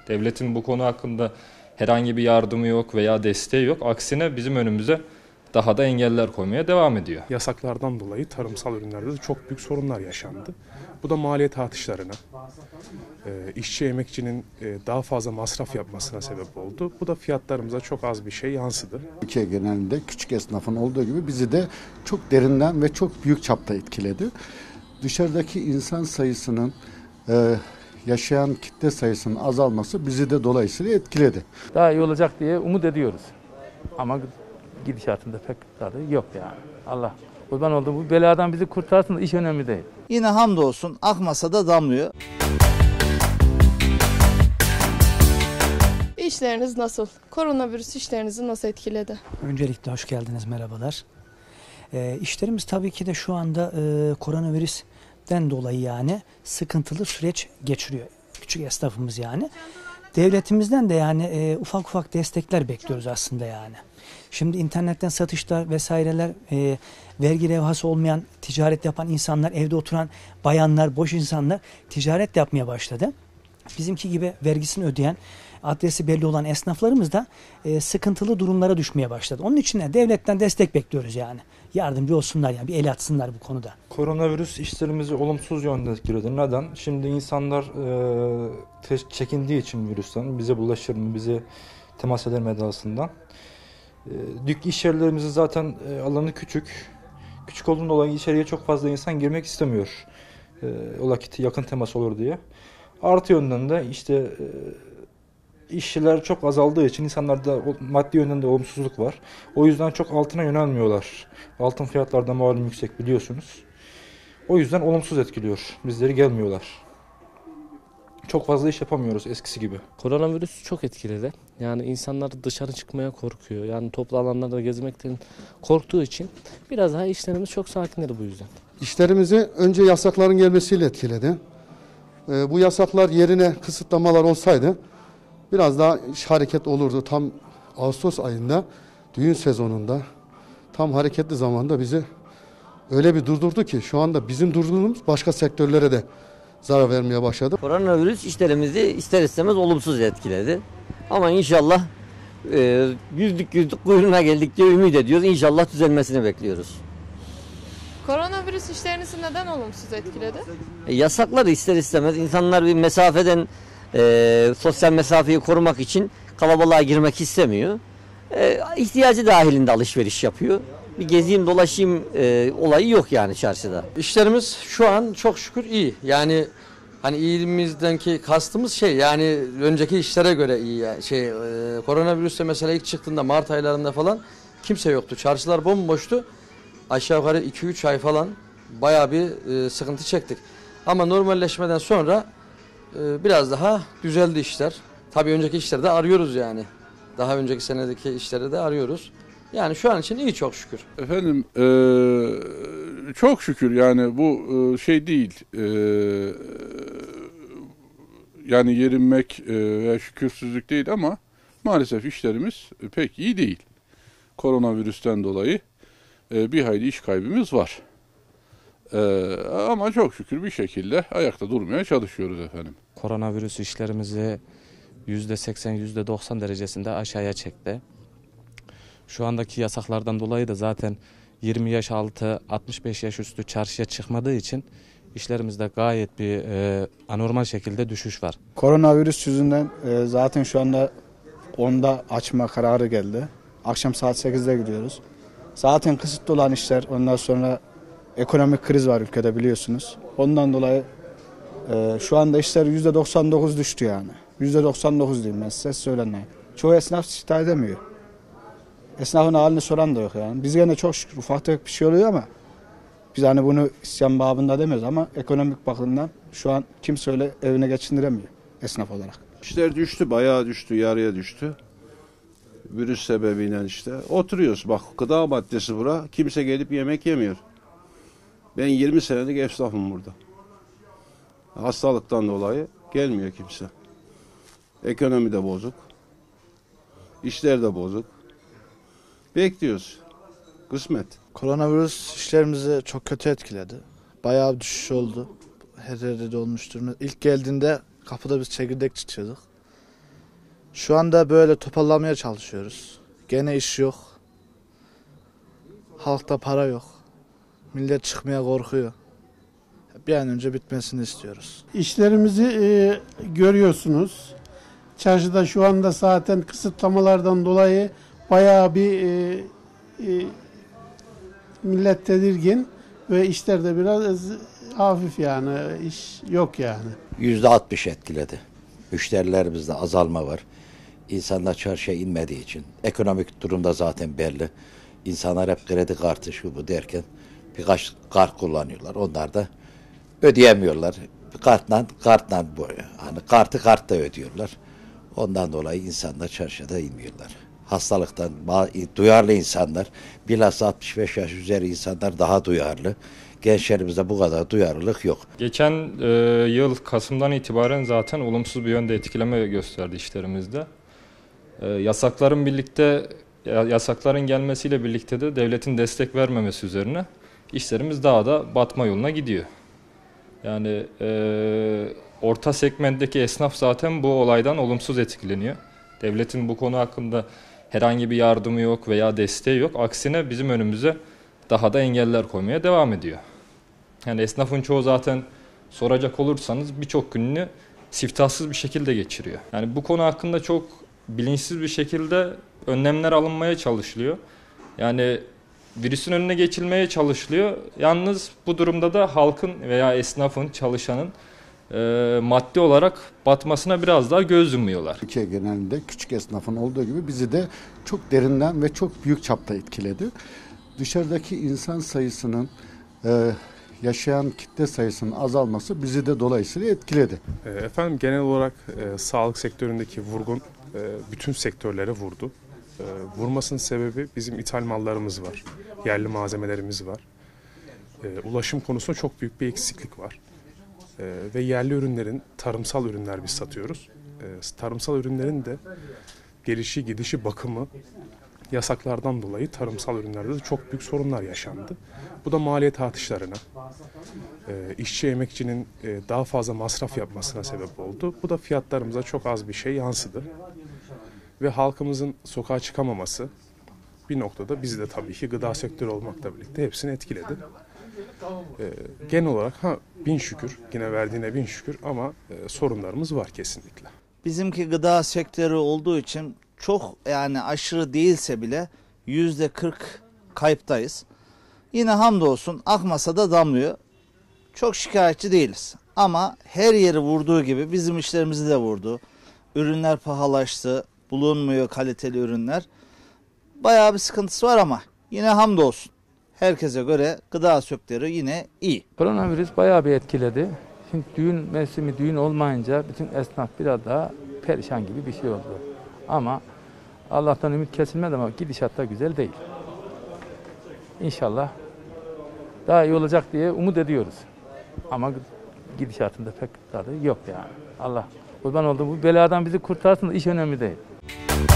Devletin bu konu hakkında herhangi bir yardımı yok veya desteği yok. Aksine bizim önümüze daha da engeller koymaya devam ediyor. Yasaklardan dolayı tarımsal ürünlerde de çok büyük sorunlar yaşandı. Bu da maliyet artışlarına, işçi emekçinin daha fazla masraf yapmasına sebep oldu. Bu da fiyatlarımıza çok az bir şey yansıdı. Türkiye genelinde küçük esnafın olduğu gibi bizi de çok derinden ve çok büyük çapta etkiledi. Dışarıdaki insan sayısının, yaşayan kitle sayısının azalması bizi de dolayısıyla etkiledi. Daha iyi olacak diye umut ediyoruz. Ama gidişatında pek tadı yok yani. Allah kurban oldu, bu beladan bizi kurtarsın da iş önemli değil. Yine hamdolsun akmasa da damlıyor. İşleriniz nasıl? Koronavirüs işlerinizi nasıl etkiledi? Öncelikle hoş geldiniz, merhabalar. İşlerimiz tabii ki de şu anda koronavirüsten dolayı yani sıkıntılı süreç geçiriyor. Küçük esnafımız yani. Devletimizden de yani ufak ufak destekler bekliyoruz aslında yani. Şimdi internetten satışlar vesaireler, vergi levhası olmayan, ticaret yapan insanlar, evde oturan bayanlar, boş insanlar ticaret yapmaya başladı. Bizimki gibi vergisini ödeyen, adresi belli olan esnaflarımız da sıkıntılı durumlara düşmeye başladı. Onun için de devletten destek bekliyoruz yani. Yardımcı olsunlar yani, bir el atsınlar bu konuda. Koronavirüs işlerimizi olumsuz yönde etkiledi. Neden? Şimdi insanlar çekindiği için virüsten, bize bulaşır mı, bize temas eder mi edasından. İş yerlerimizin zaten alanı küçük. Küçük olduğundan dolayı içeriye çok fazla insan girmek istemiyor. Ola ki yakın temas olur diye. Artı yönden de işte işçiler çok azaldığı için insanlarda maddi yönden de olumsuzluk var. O yüzden çok altına yönelmiyorlar. Altın fiyatları da malum yüksek biliyorsunuz. O yüzden olumsuz etkiliyor. Bizleri gelmiyorlar. Çok fazla iş yapamıyoruz eskisi gibi. Koronavirüs çok etkiledi. Yani insanlar dışarı çıkmaya korkuyor. Yani toplu alanlarda gezmekten korktuğu için biraz daha işlerimiz çok sakinleri bu yüzden. İşlerimizi önce yasakların gelmesiyle etkiledi. Bu yasaklar yerine kısıtlamalar olsaydı biraz daha iş hareket olurdu. Tam Ağustos ayında düğün sezonunda tam hareketli zamanda bizi öyle bir durdurdu ki şu anda bizim durduğumuz başka sektörlere de zarar vermeye başladı. Koronavirüs işlerimizi ister istemez olumsuz etkiledi. Ama inşallah yüzdük kuyruğuna geldik diye ümit ediyoruz. İnşallah düzelmesini bekliyoruz. Koronavirüs işlerinizi neden olumsuz etkiledi? Yasaklar ister istemez insanlar bir mesafeden sosyal mesafeyi korumak için kalabalığa girmek istemiyor. İhtiyacı dahilinde alışveriş yapıyor. Bir gezeyim dolaşayım olayı yok yani çarşıda. İşlerimiz şu an çok şükür iyi. Yani hani iyiliğimizdeki kastımız yani önceki işlere göre iyi. Yani koronavirüste mesela ilk çıktığında Mart aylarında falan kimse yoktu. Çarşılar bomboştu. Aşağı yukarı 2-3 ay falan bayağı bir sıkıntı çektik. Ama normalleşmeden sonra biraz daha düzeldi işler. Tabii önceki işleri de arıyoruz yani. Daha önceki senedeki işleri de arıyoruz. Yani şu an için iyi çok şükür. Efendim çok şükür yani bu şey değil. Yani yerinmek veya şükürsüzlük değil ama maalesef işlerimiz pek iyi değil. Koronavirüsten dolayı bir hayli iş kaybımız var. Ama çok şükür bir şekilde ayakta durmaya çalışıyoruz efendim. Koronavirüs işlerimizi %80, %90 derecesinde aşağıya çekti. Şu andaki yasaklardan dolayı da zaten 20 yaş altı, 65 yaş üstü çarşıya çıkmadığı için işlerimizde gayet bir anormal şekilde düşüş var. Koronavirüs yüzünden zaten şu anda 10'da açma kararı geldi. Akşam saat 8'de gidiyoruz. Zaten kısıtlı olan işler, ondan sonra ekonomik kriz var ülkede biliyorsunuz. Ondan dolayı şu anda işler %99 düştü yani. %99 diyeyim ben size söylenmeyin. Çoğu esnaf şikayet edemiyor. Esnafın halini soran da yok yani. Biz gene çok şükür ufak tefek bir şey oluyor ama biz hani bunu isyan babında demiyoruz ama ekonomik bakımdan şu an kimse öyle evine geçindiremiyor esnaf olarak. İşler düştü, bayağı düştü, yarıya düştü. Virüs sebebiyle işte. Oturuyoruz bak gıda maddesi bura. Kimse gelip yemek yemiyor. Ben 20 senelik esnafım burada. Hastalıktan dolayı gelmiyor kimse. Ekonomi de bozuk. İşler de bozuk. Bekliyoruz. Kısmet. Koronavirüs işlerimizi çok kötü etkiledi. Bayağı bir düşüş oldu. Her yerde de olmuştur. İlk geldiğinde kapıda biz çekirdek çitiyorduk. Şu anda böyle toparlamaya çalışıyoruz. Gene iş yok. Halkta para yok. Millet çıkmaya korkuyor. Bir an önce bitmesini istiyoruz. İşlerimizi görüyorsunuz. Çarşıda şu anda zaten kısıtlamalardan dolayı bayağı bir millet tedirgin ve işler de biraz hafif, yani iş yok yani. %60 etkiledi. Müşterilerimizde azalma var. İnsanlar çarşıya inmediği için. Ekonomik durumda zaten belli. İnsanlar hep kredi kartı şu bu derken birkaç kart kullanıyorlar. Onlar da ödeyemiyorlar. Kartla hani kartla ödüyorlar. Ondan dolayı insanlar çarşıda inmiyorlar. Hastalıktan duyarlı insanlar, bilhassa 65 yaş üzeri insanlar daha duyarlı. Gençlerimizde bu kadar duyarlılık yok. Geçen yıl Kasım'dan itibaren zaten olumsuz bir yönde etkileme gösterdi işlerimizde. Yasakların gelmesiyle birlikte de devletin destek vermemesi üzerine işlerimiz daha da batma yoluna gidiyor. Yani orta segmentteki esnaf zaten bu olaydan olumsuz etkileniyor. Devletin bu konu hakkında herhangi bir yardımı yok veya desteği yok. Aksine bizim önümüze daha da engeller koymaya devam ediyor. Yani esnafın çoğu zaten soracak olursanız birçok gününü siftahsız bir şekilde geçiriyor. Yani bu konu hakkında çok bilinçsiz bir şekilde önlemler alınmaya çalışılıyor. Yani virüsün önüne geçilmeye çalışılıyor. Yalnız bu durumda da halkın veya esnafın, çalışanın maddi olarak batmasına biraz daha göz yumuyorlar. Türkiye genelinde küçük esnafın olduğu gibi bizi de çok derinden ve çok büyük çapta etkiledi. Dışarıdaki insan sayısının, yaşayan kitle sayısının azalması bizi de dolayısıyla etkiledi. Efendim genel olarak sağlık sektöründeki vurgun bütün sektörlere vurdu. Vurmasının sebebi bizim ithal mallarımız var, yerli malzemelerimiz var. Ulaşım konusunda çok büyük bir eksiklik var. Ve yerli ürünlerin, tarımsal ürünler biz satıyoruz. Tarımsal ürünlerin de gelişi, gidişi, bakımı yasaklardan dolayı tarımsal ürünlerde de çok büyük sorunlar yaşandı. Bu da maliyet artışlarına, işçi emekçinin daha fazla masraf yapmasına sebep oldu. Bu da fiyatlarımıza çok az bir şey yansıdı. Ve halkımızın sokağa çıkamaması bir noktada bizi de tabii ki gıda sektörü olmakla birlikte hepsini etkiledi. Genel olarak bin şükür, yine verdiğine bin şükür ama sorunlarımız var kesinlikle. Bizimki gıda sektörü olduğu için çok yani aşırı değilse bile %40 kayıptayız. Yine hamdolsun akmasa da damlıyor. Çok şikayetçi değiliz. Ama her yeri vurduğu gibi bizim işlerimizi de vurdu. Ürünler pahalaştı, bulunmuyor kaliteli ürünler. Bayağı bir sıkıntısı var ama yine hamdolsun. Herkese göre gıda sektörü yine iyi. Koronavirüs bayağı bir etkiledi. Şimdi düğün olmayınca bütün esnaf biraz daha perişan gibi bir şey oldu. Ama Allah'tan ümit kesilmedi ama gidişat da güzel değil. İnşallah daha iyi olacak diye umut ediyoruz. Ama gidişatında pek tadı yok yani. Allah kurban olduğum bu beladan bizi kurtarsın da iş önemli değil.